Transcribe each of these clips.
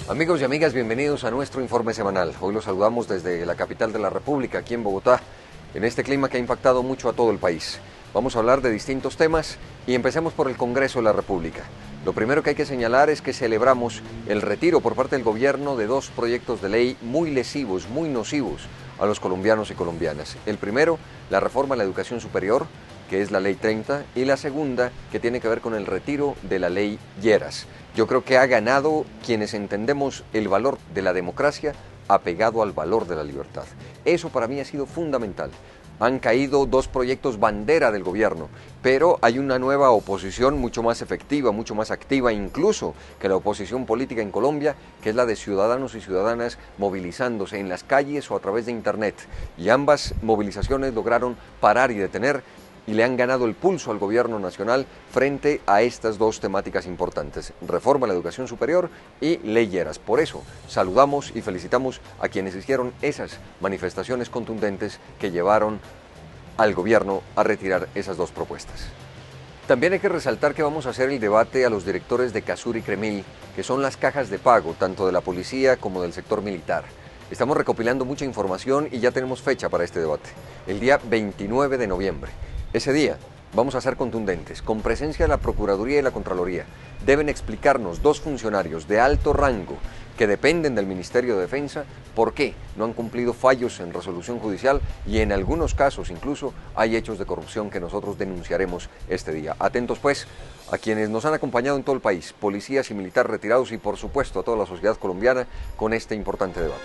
Amigos y amigas, bienvenidos a nuestro informe semanal. Hoy los saludamos desde la capital de la República, aquí en Bogotá, en este clima que ha impactado mucho a todo el país. Vamos a hablar de distintos temas y empecemos por el Congreso de la República. Lo primero que hay que señalar es que celebramos el retiro por parte del gobierno de dos proyectos de ley muy lesivos, muy nocivos a los colombianos y colombianas. El primero, la reforma a la educación superior, que es la Ley 30, y la segunda, que tiene que ver con el retiro de la Ley Lleras. Yo creo que ha ganado quienes entendemos el valor de la democracia apegado al valor de la libertad. Eso para mí ha sido fundamental. Han caído dos proyectos bandera del gobierno, pero hay una nueva oposición mucho más efectiva, mucho más activa incluso que la oposición política en Colombia, que es la de ciudadanos y ciudadanas movilizándose en las calles o a través de internet. Y ambas movilizaciones lograron parar y detener y le han ganado el pulso al gobierno nacional frente a estas dos temáticas importantes, reforma a la educación superior y ley Lleras. Por eso saludamos y felicitamos a quienes hicieron esas manifestaciones contundentes que llevaron al gobierno a retirar esas dos propuestas. También hay que resaltar que vamos a hacer el debate a los directores de Casur y Cremil, que son las cajas de pago tanto de la policía como del sector militar. Estamos recopilando mucha información y ya tenemos fecha para este debate, el día 29 de noviembre. Ese día vamos a ser contundentes, con presencia de la Procuraduría y la Contraloría. Deben explicarnos dos funcionarios de alto rango que dependen del Ministerio de Defensa por qué no han cumplido fallos en resolución judicial y en algunos casos incluso hay hechos de corrupción que nosotros denunciaremos este día. Atentos pues a quienes nos han acompañado en todo el país, policías y militares retirados y por supuesto a toda la sociedad colombiana con este importante debate.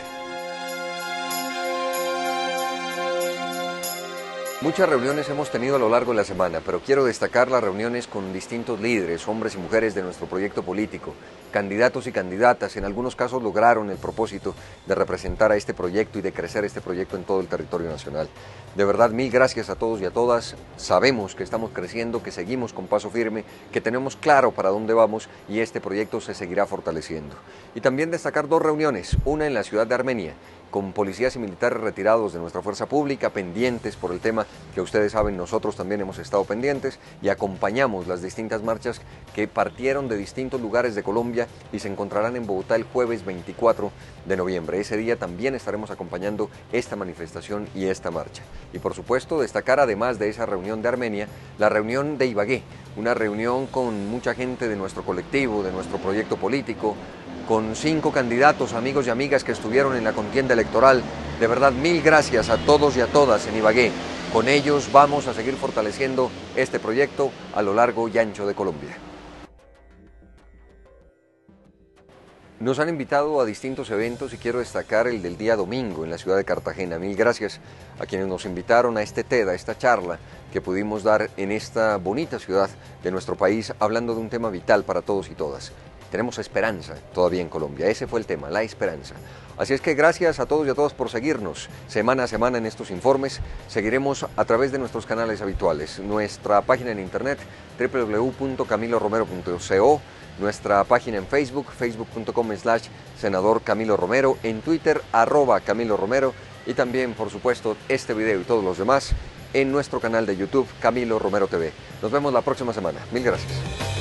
Muchas reuniones hemos tenido a lo largo de la semana, pero quiero destacar las reuniones con distintos líderes, hombres y mujeres de nuestro proyecto político, candidatos y candidatas. En algunos casos lograron el propósito de representar a este proyecto y de crecer este proyecto en todo el territorio nacional. De verdad, mil gracias a todos y a todas. Sabemos que estamos creciendo, que seguimos con paso firme, que tenemos claro para dónde vamos y este proyecto se seguirá fortaleciendo. Y también destacar dos reuniones, una en la ciudad de Armenia, con policías y militares retirados de nuestra fuerza pública, pendientes por el tema que ustedes saben, nosotros también hemos estado pendientes y acompañamos las distintas marchas que partieron de distintos lugares de Colombia y se encontrarán en Bogotá el jueves 24 de noviembre. Ese día también estaremos acompañando esta manifestación y esta marcha. Y por supuesto destacar además de esa reunión de Armenia, la reunión de Ibagué, una reunión con mucha gente de nuestro colectivo, de nuestro proyecto político, con 5 candidatos, amigos y amigas que estuvieron en la contienda electoral. De verdad, mil gracias a todos y a todas en Ibagué. Con ellos vamos a seguir fortaleciendo este proyecto a lo largo y ancho de Colombia. Nos han invitado a distintos eventos y quiero destacar el del día domingo en la ciudad de Cartagena. Mil gracias a quienes nos invitaron a este TED, a esta charla que pudimos dar en esta bonita ciudad de nuestro país, hablando de un tema vital para todos y todas. Tenemos esperanza todavía en Colombia, ese fue el tema, la esperanza. Así es que gracias a todos y a todas por seguirnos semana a semana en estos informes. Seguiremos a través de nuestros canales habituales, nuestra página en internet www.camiloromero.co, nuestra página en Facebook, facebook.com/senador Camilo Romero, en Twitter @Camilo Romero y también por supuesto este video y todos los demás en nuestro canal de YouTube Camilo Romero TV. Nos vemos la próxima semana. Mil gracias.